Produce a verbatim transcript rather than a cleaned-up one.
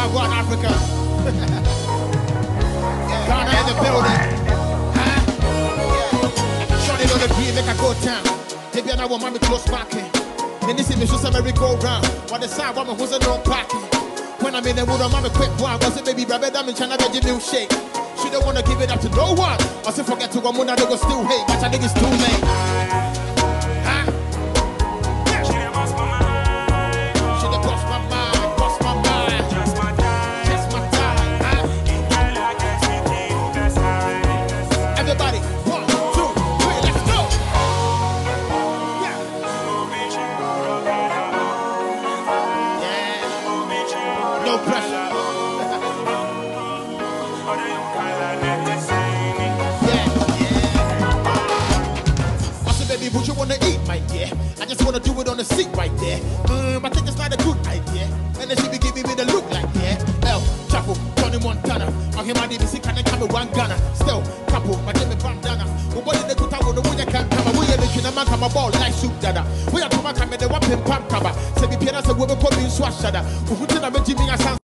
Wagwan Africa. Ghana in the building. Huh? Yeah. Shorty on the green, make a go town. Maybe I want mommy close parking. Then this is me, so some merry go round. What the side woman who's a no parking. When I'm in the mood, I'm a quick one. Was it baby rabbit? I'm in China, veggie milkshake. She don't wanna give it up to no one. I say forget to one, I go still hate, but I think it's too late. Huh? Yeah. She done lost my mind. She done lost my mind, lost my mind. Just my time, just my time. Huh? Everybody, one, two, three, let's go. Yeah. Yeah. No pressure. What you wanna eat, my dear? I just wanna do it on the seat right there. Um, I think it's not a good idea. And then she be giving me the look like, yeah. El Chapo, Tony Montana. I hear my D B C can come with one gunner. Still, couple, my Jimmy bandana. But what did they put out with the way you can't come? We are the Chinaman come a ball like soup dada. We are to my camera, the one pin pump cover. Say, be Pierre, a woman called me Swashada. Who put in a Jimmy as